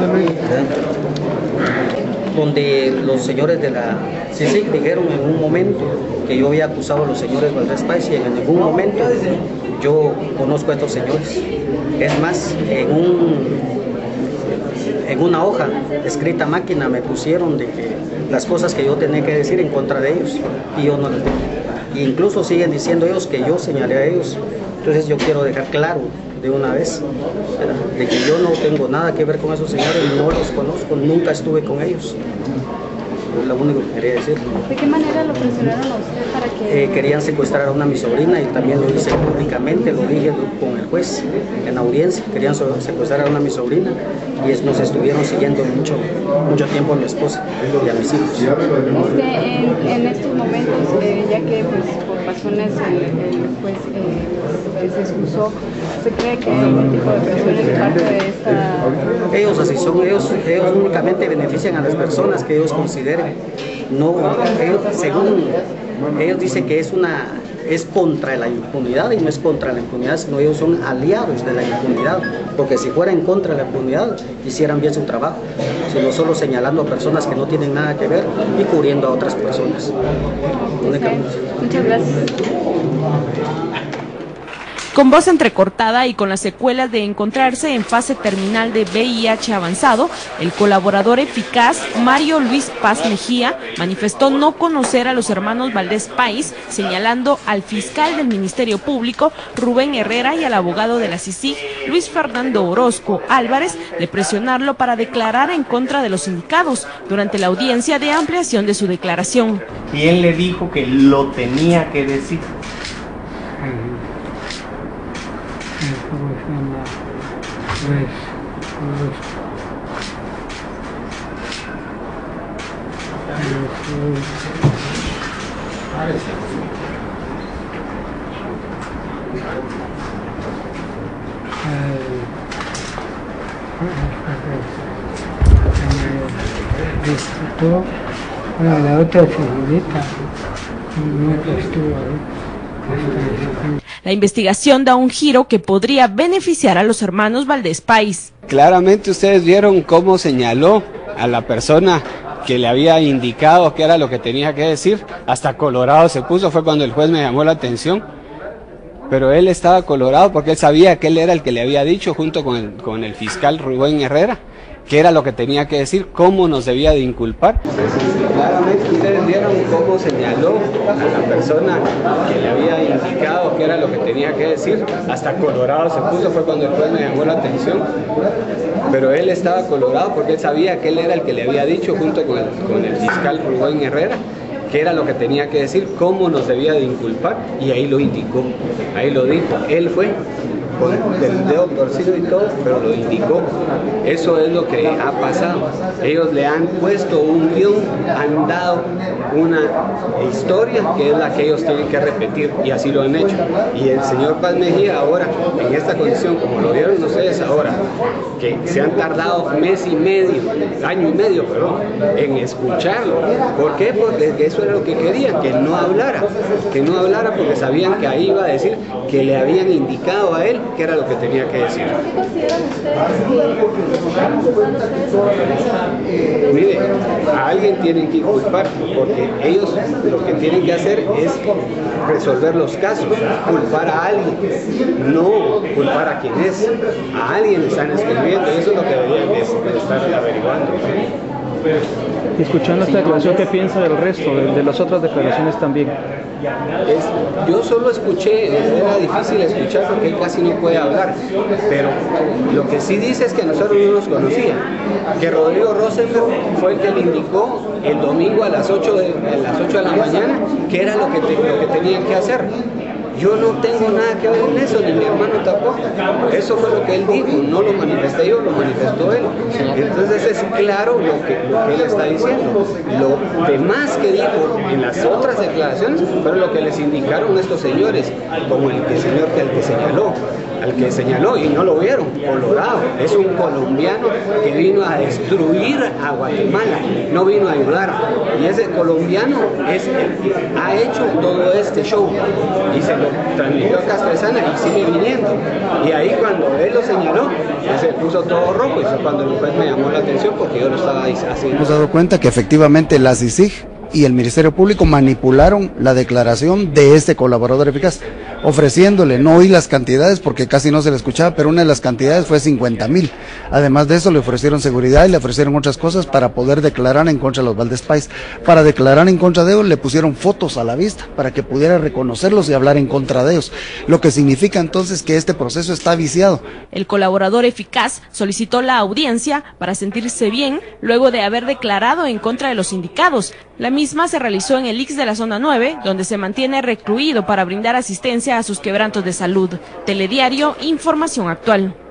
donde los señores de la CICIG dijeron en un momento que yo había acusado a los señores Valdés Páez, y en ningún momento yo conozco a estos señores. Es más, en una hoja escrita a máquina me pusieron de que las cosas que yo tenía que decir en contra de ellos, y yo no les digo. E incluso siguen diciendo ellos que yo señalé a ellos. Entonces yo quiero dejar claro de una vez, ¿verdad?, de que yo no tengo nada que ver con esos señores, no los conozco, nunca estuve con ellos. Es lo único que quería decir. ¿De qué manera lo presionaron a usted para que...? Querían secuestrar a una mi sobrina, y también lo hice públicamente, lo dije con el juez en audiencia. Querían secuestrar a una mi sobrina, y nos estuvieron siguiendo mucho tiempo a mi esposa y a mis hijos. Usted en estos momentos, ya que pues, por razones el juez se excusó, ¿usted cree que hay algún tipo de presiones de parte de esta...? Ellos así son, ellos únicamente benefician a las personas que ellos consideren. No, según ellos dicen que es contra la impunidad, y no es contra la impunidad, sino ellos son aliados de la impunidad, porque si fuera en contra de la impunidad hicieran bien su trabajo, sino solo señalando a personas que no tienen nada que ver y cubriendo a otras personas. Muchas gracias. Con voz entrecortada y con las secuelas de encontrarse en fase terminal de VIH avanzado, el colaborador eficaz Mario Luis Paz Mejía manifestó no conocer a los hermanos Valdés Páez, señalando al fiscal del Ministerio Público, Rubén Herrera, y al abogado de la CICIG, Luis Fernando Orozco Álvarez, de presionarlo para declarar en contra de los sindicados durante la audiencia de ampliación de su declaración. Y él le dijo que lo tenía que decir. La otra señorita nunca estuvo ahí. La investigación da un giro que podría beneficiar a los hermanos Valdés Páez. Claramente ustedes vieron cómo señaló a la persona que le había indicado qué era lo que tenía que decir. Hasta colorado se puso, fue cuando el juez me llamó la atención. Pero él estaba colorado porque él sabía que él era el que le había dicho, junto con el fiscal Rubén Herrera, qué era lo que tenía que decir, cómo nos debía de inculpar. Claramente ustedes vieron cómo señaló a la persona que le había indicado qué era lo que tenía que decir. Hasta colorado se puso, fue cuando el juez me llamó la atención. Pero él estaba colorado porque él sabía que él era el que le había dicho, junto con el fiscal Rubén Herrera, qué era lo que tenía que decir, cómo nos debía de inculpar, y ahí lo indicó, ahí lo dijo. Él fue con el dedo torcido y todo, pero lo indicó. Eso es lo que ha pasado. Ellos le han puesto un guión, han dado una historia que es la que ellos tienen que repetir, y así lo han hecho. Y el señor Paz Mejía ahora, en esta condición, como lo vieron ustedes ahora, que se han tardado año y medio, en escucharlo. ¿Por qué? Porque eso era lo que querían, que no hablara, porque sabían que ahí iba a decir que le habían indicado a él qué era lo que tenía que decir. ¿Qué consideran ustedes? Mire, a alguien tienen que inculpar, porque ellos lo que tienen que hacer es resolver los casos, culpar a alguien, no culpar a quien es. A alguien están escribiendo, y eso es lo que deberían de estar averiguando. Escuchando esta declaración, ¿qué piensa del resto, de las otras declaraciones también? Yo solo escuché, era difícil escuchar porque él casi no puede hablar, pero lo que sí dice es que nosotros no nos conocía, que Rodrigo Rosenberg fue el que le indicó el domingo a las 8 de la mañana qué era lo que tenían que hacer. Yo no tengo nada que ver en eso, ni mi hermano tampoco. Eso fue lo que él dijo, no lo manifesté yo, lo manifestó él. Entonces es claro lo que él está diciendo. Lo demás que dijo en las otras declaraciones fue lo que les indicaron estos señores, como el señor al que señaló, y no lo vieron, colorado. Es un colombiano que vino a destruir a Guatemala, no vino a ayudar. Y ese colombiano es el que ha hecho todo este show. Y se lo transmitió a Castresana y sigue viniendo. Y ahí cuando él lo señaló, se puso todo rojo y fue cuando el juez me llamó la atención porque yo lo estaba haciendo. Hemos dado cuenta que efectivamente la CICIG y el Ministerio Público manipularon la declaración de este colaborador eficaz, ofreciéndole, no oí las cantidades porque casi no se le escuchaba, pero una de las cantidades fue 50,000. Además de eso le ofrecieron seguridad y le ofrecieron otras cosas para poder declarar en contra de los Valdés Pais. Para declarar en contra de ellos le pusieron fotos a la vista para que pudiera reconocerlos y hablar en contra de ellos, lo que significa entonces que este proceso está viciado. El colaborador eficaz solicitó la audiencia para sentirse bien luego de haber declarado en contra de los indicados. La misma se realizó en el IX de la zona 9, donde se mantiene recluido para brindar asistencia a sus quebrantos de salud. Telediario, información actual.